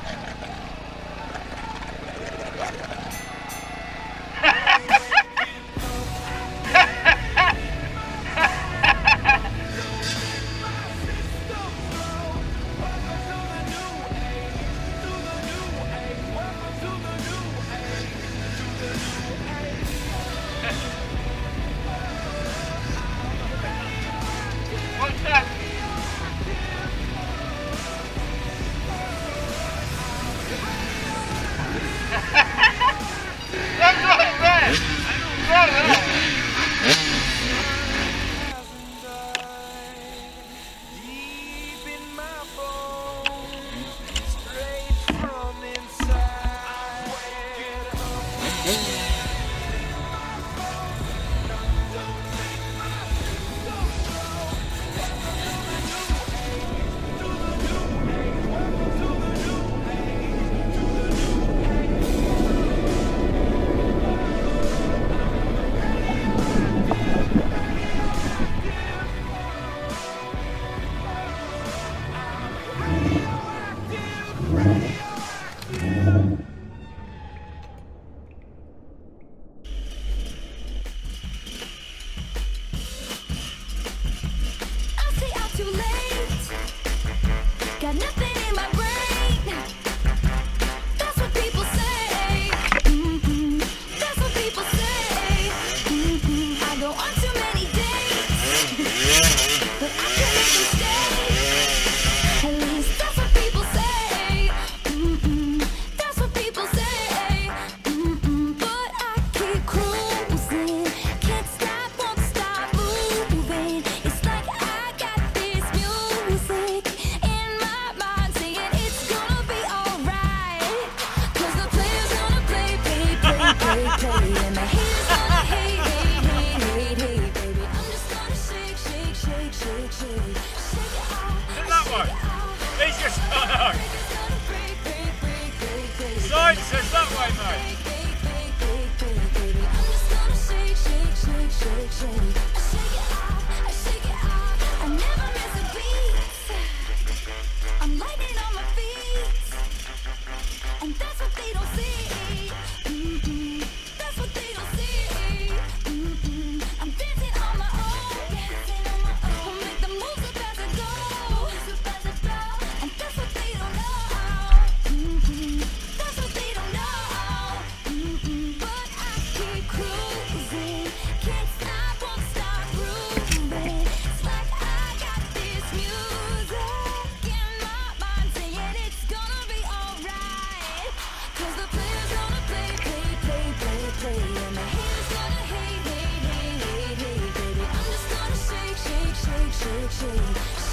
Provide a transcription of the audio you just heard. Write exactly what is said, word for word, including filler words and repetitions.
What's that? That's not bad. That's not bad. Got nothing in my brain. That's what people say. Mm-hmm. That's what people say. Mm-hmm. I go on too many dates, but I can make them stay. At least that's what people say. Mm-hmm. That's what people say. Mm-hmm. But I keep cruising. Can't stop, won't stop moving. It's like I got this music in my mind saying it's gonna be alright. Cause the player's gonna play, play, play, play, play. And the haters gonna hate, hate, hate, hate, hate, baby. I'm just gonna shake, shake, shake, shake, shake. Shake it off, That shake one. it off. He's just not out. It's gonna break, break, break, break, break. Side says that way, mate. Break, break, break, break, break, baby. I'm just gonna shake, shake, shake, shake, shake. I shake it off, I shake it off. I never miss a beat. I'm lightning on my feet, and that's what they don't see. Mm-mm. That's what they don't see. Mm-mm. I'm dancing on my own, dancing on my own. Make the moves up as I go, up as I go. And that's what they don't know. Mm-mm. That's what they don't know. Mm-mm. But I keep cruising, can't stop, won't stop grooving. It's like I got this music in my mind saying it's gonna be alright. Cause the player's gonna play, play, play, play, play. And the haters gonna hate, hate, hate, hate, hate, baby. I'm just gonna shake, shake, shake, shake, shake.